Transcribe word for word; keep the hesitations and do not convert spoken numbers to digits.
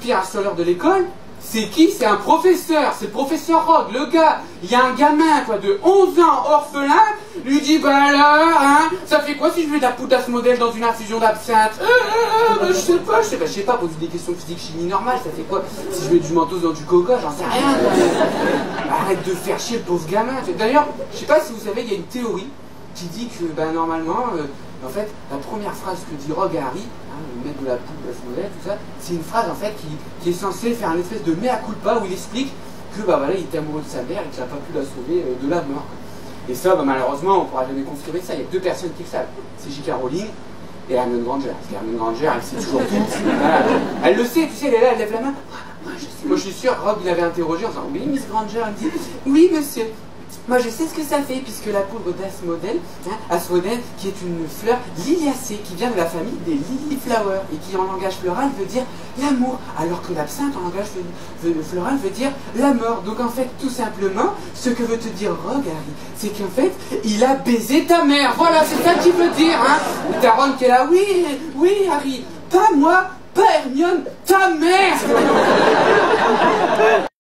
pire harceleur de l'école, c'est qui? C'est un professeur, c'est le professeur Rogue, le gars. Il y a un gamin, quoi, de onze ans, orphelin, lui dit, bah alors, hein, ça fait quoi si je mets de la poudre à ce modèle dans une infusion d'absinthe? euh, euh, euh, Je sais pas, je sais pas, je sais pas, pose des questions physique, chimie normale, ça fait quoi si je mets du mentos dans du coca, j'en sais rien. Quoi. Arrête de faire chier le pauvre gamin. D'ailleurs, je sais pas si vous savez, il y a une théorie qui dit que, bah normalement, euh, en fait, la première phrase que dit Rogue à Harry, hein, mettre de la poudre à ce modèle, tout ça, c'est une phrase en fait qui, qui est censée faire un espèce de mea culpa où il explique que bah voilà, il était amoureux de sa mère et qu'il n'a pas pu la sauver euh, de la mort. Et ça, bah, malheureusement, on ne pourra jamais confirmer ça. Il y a deux personnes qui le savent. C'est J K Rowling et Hermione Granger. Parce qu'Hermione Granger, elle sait toujours tout. Voilà. Elle le sait, tu sais, elle est là, elle lève la main. Moi je, sais. Moi, je suis sûr, Rogue, il avait interrogé en disant, oui, Miss Granger, elle me dit, oui, monsieur. Moi je sais ce que ça fait, puisque la poudre d'Asphodèle, hein, Asphodèle, qui est une fleur liliacée, qui vient de la famille des lily-flowers, et qui en langage floral veut dire l'amour, alors que l'absinthe en langage floral veut dire la mort. Donc en fait, tout simplement, ce que veut te dire Rogue, Harry, c'est qu'en fait, il a baisé ta mère. Voilà, c'est ça qu'il veut dire, hein. T'as Ron qui est là, oui, oui, Harry, pas moi, pas Hermione, ta mère.